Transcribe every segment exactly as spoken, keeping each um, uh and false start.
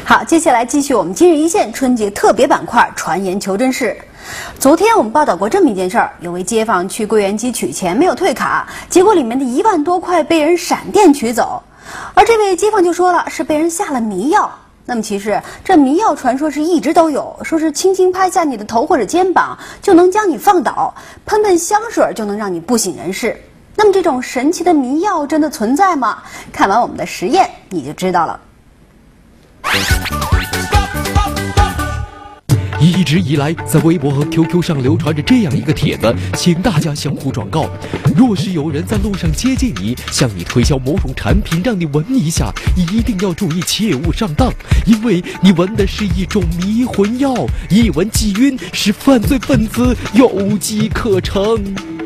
好，接下来继续我们今日一线春节特别板块传言求真事。昨天我们报道过这么一件事儿，有位街坊去柜员机取钱没有退卡，结果里面的一万多块被人闪电取走，而这位街坊就说了是被人下了迷药。那么其实这迷药传说是一直都有，说是轻轻拍下你的头或者肩膀就能将你放倒，喷喷香水就能让你不省人事。那么这种神奇的迷药真的存在吗？看完我们的实验你就知道了。 一直以来，在微博和 Q Q 上流传着这样一个帖子，请大家相互转告：若是有人在路上接近你，向你推销某种产品，让你闻一下，一定要注意，切勿上当，因为你闻的是一种迷魂药，一闻即晕，使犯罪分子有机可乘。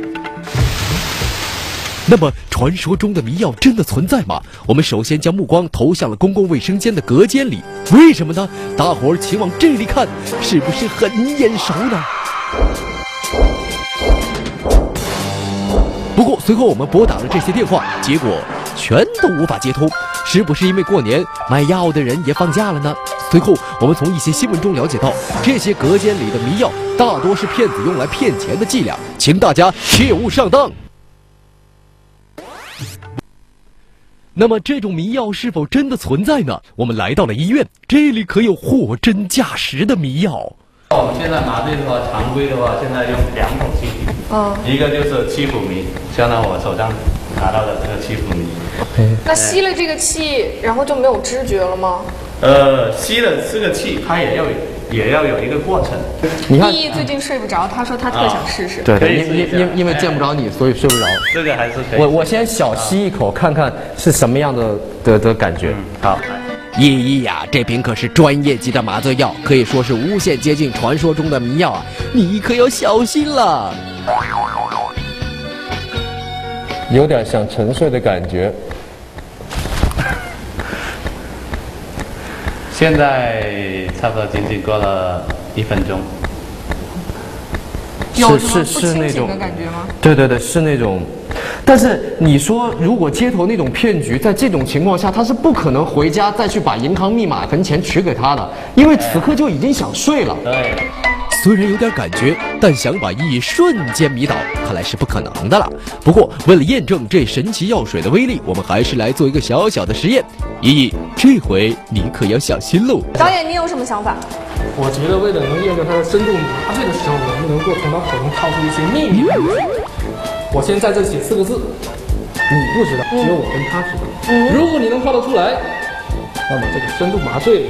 那么，传说中的迷药真的存在吗？我们首先将目光投向了公共卫生间的隔间里，为什么呢？大伙儿请往这里看，是不是很眼熟呢？不过随后我们拨打了这些电话，结果全都无法接通，是不是因为过年卖药的人也放假了呢？随后我们从一些新闻中了解到，这些隔间里的迷药大多是骗子用来骗钱的伎俩，请大家切勿上当。那么这种迷药是否真的存在呢？我们来到了医院，这里可有货真价实的迷药。 我们现在麻醉的话，常规的话，现在用两种气体，嗯，一个就是气辅迷，相当于我手上拿到的这个气辅迷。 那吸了这个气，然后就没有知觉了吗？ 呃，吸了这个气，它也要也要有一个过程。 你看，依依最近睡不着，他说他特想试试。 对对，因因因因为见不着你，所以睡不着。 这个还是可以。 我我先小吸一口，看看是什么样的的的感觉。 嗯、好。 依依呀，这瓶可是专业级的麻醉药，可以说是无限接近传说中的迷药啊！你可要小心了。 有点想沉睡的感觉。 现在差不多仅仅过了一分钟。 有什么不清醒的感觉吗？ 对对对，是那种。但是你说，如果街头那种骗局，在这种情况下，他是不可能回家再去把银行密码跟钱取给他的，因为此刻就已经想睡了。 对。 虽然有点感觉，但想把依依瞬间迷倒，看来是不可能的了。不过，为了验证这神奇药水的威力，我们还是来做一个小小的实验。依依，这回你可要小心喽。 导演，你有什么想法？ 我觉得，为了能验证他的深度麻醉的时候，能不能够从他口中套出一些秘密？我先在这写四个字，你不知道，只有我跟他知道。嗯、如果你能套得出来，那么这个深度麻醉。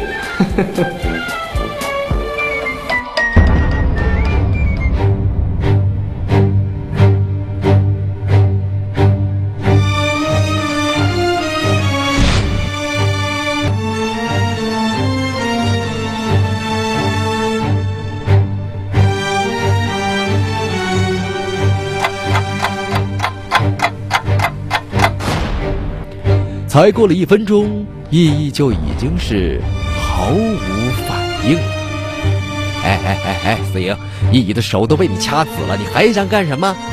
才过了一分钟，依依就已经是毫无反应。哎哎哎哎，思颖，依依的手都被你掐死了，你还想干什么？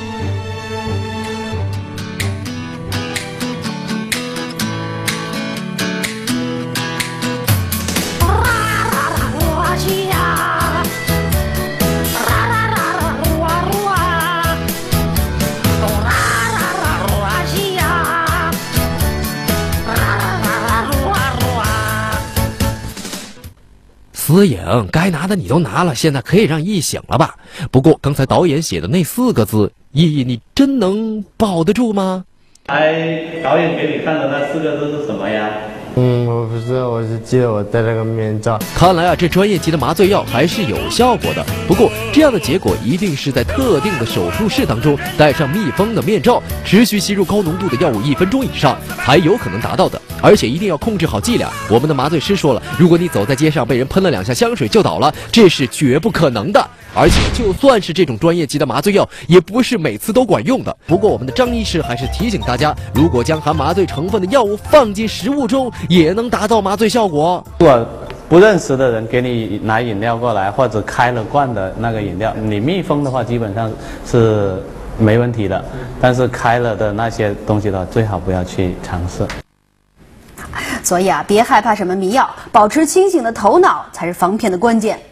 思颖，该拿的你都拿了，现在可以让依依醒了吧？不过刚才导演写的那四个字，依依你真能保得住吗？ 哎，导演给你看的那四个字是什么呀？ 嗯，我不知道，我是记得我戴了个面罩。 看来啊，这专业级的麻醉药还是有效果的。不过这样的结果一定是在特定的手术室当中戴上密封的面罩，持续吸入高浓度的药物一分钟以上才有可能达到的。而且一定要控制好剂量。我们的麻醉师说了，如果你走在街上被人喷了两下香水就倒了，这是绝不可能的。而且就算是这种专业级的麻醉药，也不是每次都管用的。不过我们的张医师还是提醒大家，如果将含麻醉成分的药物放进食物中，也能达到麻醉效果。 如果不认识的人给你拿饮料过来，或者开了罐的那个饮料，你密封的话基本上是没问题的，但是开了的那些东西的话，最好不要去尝试。 所以啊，别害怕什么迷药，保持清醒的头脑才是防骗的关键。